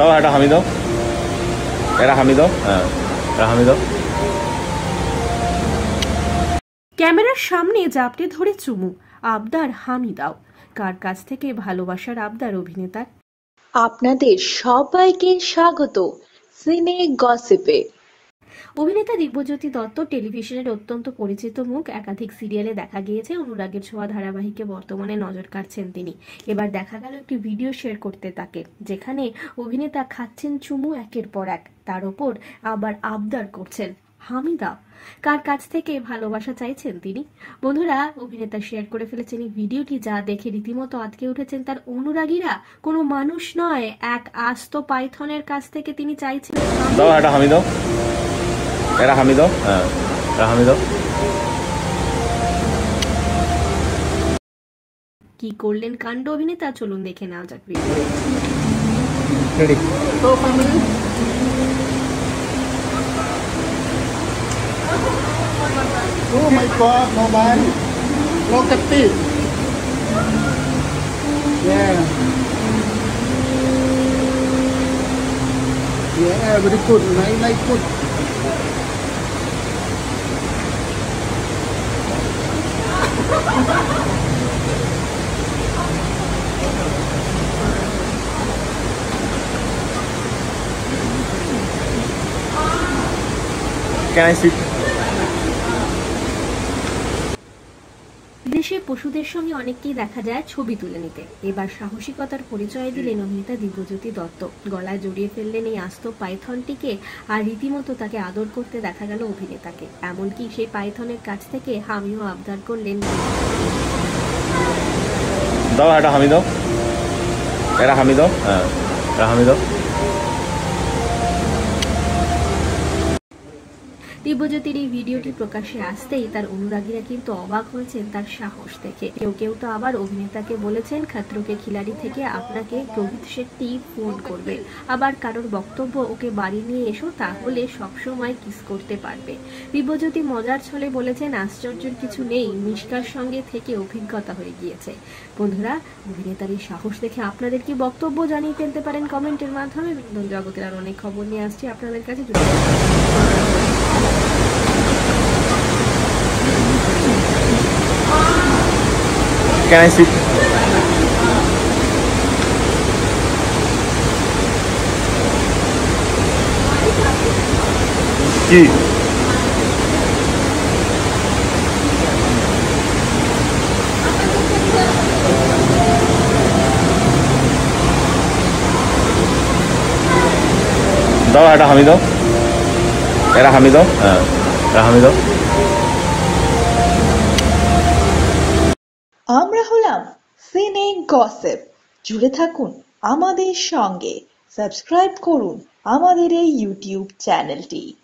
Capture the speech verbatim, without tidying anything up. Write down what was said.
দাও এটা হামি দাও, এটা হামি দাও, হ্যাঁ এটা হামি দাও। ক্যামেরার সামনে জাপটে ধরে চুমু, আবদার হামি দাও। কার কাছ থেকে ভালোবাসার আবদার অভিনেতার? আপনাদের সবাইকে স্বাগত সিনে গসিপে। অভিনেতা দিব্যজ্যোতি দত্ত টেলিভিশনের অত্যন্ত পরিচিত মুখ। একাধিক সিরিয়ালে দেখা গিয়েছে অনুরাগের ছোঁয়া ধারাবাহিকে বর্তমানে নজর কাটছেন তিনি। এবার দেখা গেল একটি ভিডিও শেয়ার করতে তাকে, যেখানে অভিনেতা খাচ্ছেন চুমু একের পর এক, তার ওপর আবার আবদার করছেন হামিদা। কার কাছ থেকে ভালোবাসা চাইছেন তিনি? বন্ধুরা, অভিনেতা শেয়ার করে ফেলেছেন এই ভিডিওটি, যা দেখে রীতিমতো আটকে উঠেছেন তার অনুরাগীরা। কোনো মানুষ নয়, এক আস্ত পাইথনের কাছ থেকে তিনি চাইছেন দাও এটা হামি দাও, এটা হামি দাও, হ্যাঁ এটা হামি দাও। কি করলেন কাণ্ড অভিনেতা, চলুন দেখে নেওয়া যাক video. Oh my God, no man. Look at this. Yeah. Yeah, very good. Nice, nice food. Can I sit? দেশে পশুদের সঙ্গে অনেককেই দেখা যায় ছবি তুলে নিতে। এবার সাহসিকতার পরিচয় দিলেন অভিনেতা দিব্যজ্যোতি দত্ত। গলায় জড়িয়ে ফেললেন এই আস্ত পাইথনটিকে, আর রীতিমতো তাকে আদর করতে দেখা গেল অভিনেতাকে। এমনকি সেই পাইথনের কাছ থেকে হামিও আবদার করলেন। দাও এটা হামি দাও, এটা হামি দাও, হ্যাঁ এটা হামি দাও। দিব্যজ্যোতির এই ভিডিওটি প্রকাশ্যে আসতেই তার অনুরাগীরা কিন্তু অবাক হয়েছেন তার সাহস দেখে। কেউ কেউ তো আবার অভিনেতাকে বলেছেন খাতরোকে খিলাড়ি থেকে আপনাকে রোহিত শেট্টি ফোন করবে। আবার কারোর বক্তব্য, ওকে বাড়ি নিয়ে এসো, তাহলে সবসময় কিস করতে পারবে। দিব্যজ্যোতি মজার ছলে বলেছেন আশ্চর্যের কিছু নেই, মিশকার সঙ্গে থেকে অভিজ্ঞতা হয়ে গিয়েছে। বন্ধুরা, অভিনেতার এই সাহস দেখে আপনাদের কি বক্তব্য জানিয়ে ফেলতে পারেন কমেন্টের মাধ্যমে। বিনোদন জগতের আর অনেক খবর নিয়ে আসছি আপনাদের কাছে। Can I sit? কি দাও এটা হামি দাও, এটা হামি দাও, হ্যাঁ এটা হামি দাও। আমরা হলাম সিনে গসিপ। জুড়ে থাকুন আমাদের সঙ্গে, সাবস্ক্রাইব করুন আমাদের এই ইউটিউব চ্যানেলটি।